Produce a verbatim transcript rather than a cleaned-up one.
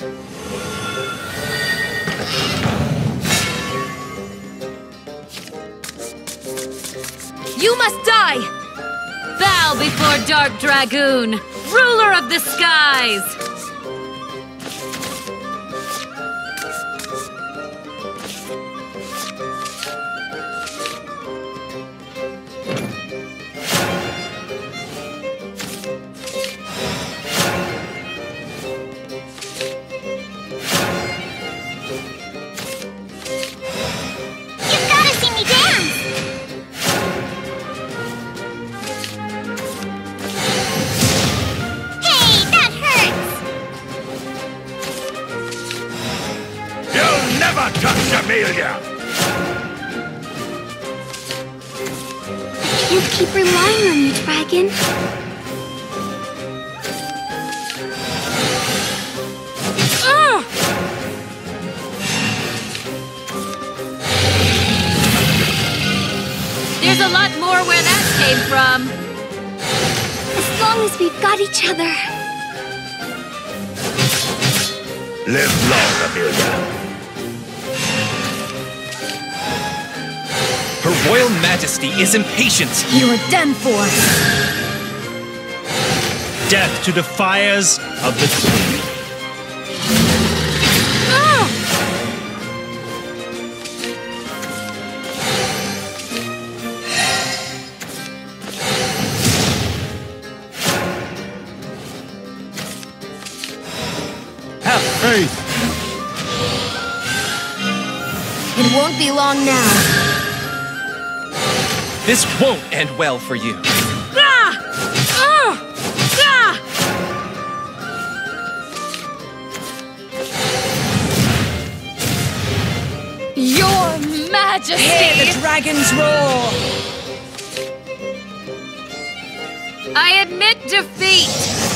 You must die! Bow before Dark Dragoon, ruler of the skies! Never touch Amelia! I can't keep relying on you, Dragon. Ugh! There's a lot more where that came from. As long as we've got each other. Live long, Amelia. Her Royal Majesty is impatient! You're done for! Death to the fires of the Queen. Ah! Have faith! It won't be long now. This won't end well for you. Ah! Ah! Ah! Your Majesty! Hear the dragon's roar! I admit defeat!